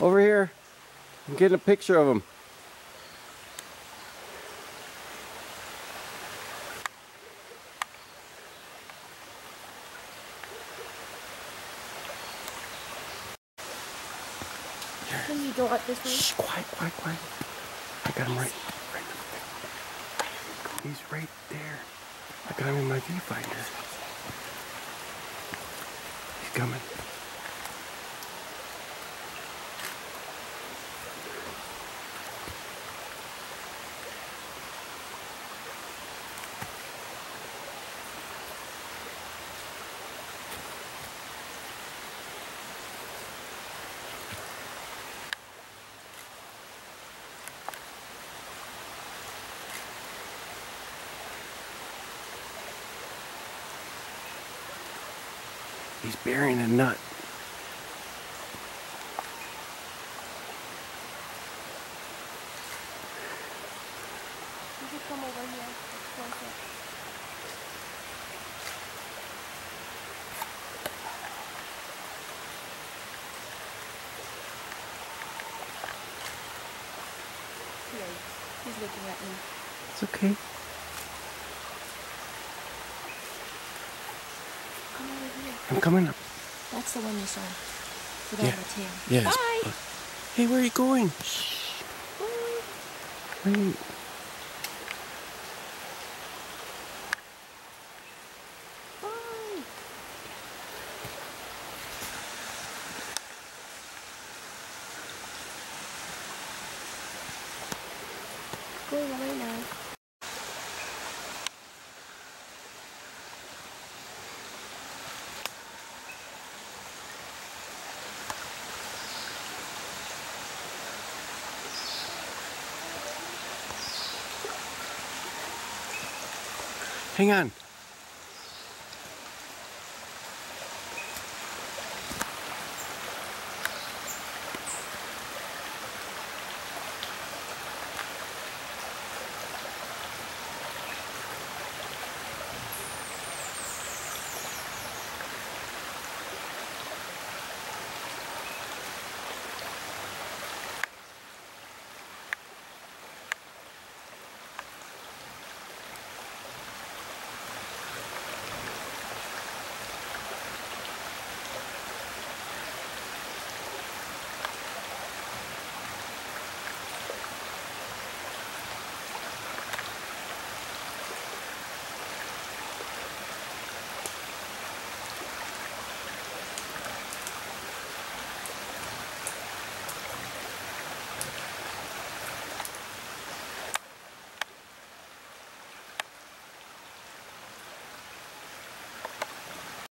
Over here. I'm getting a picture of him. Can you go up this way? Shh, quiet. I got him right there. He's right there. I got him in my viewfinder. He's coming. He's burying a nut. You should come over here. It's closer. Here, he's looking at me. It's okay. Come over here. I'm coming up. That's the one you saw. Without Yeah. the tail. Yes. Bye! Hey, where are you going? Shh. Wait. Bye! Going away now. Hang on.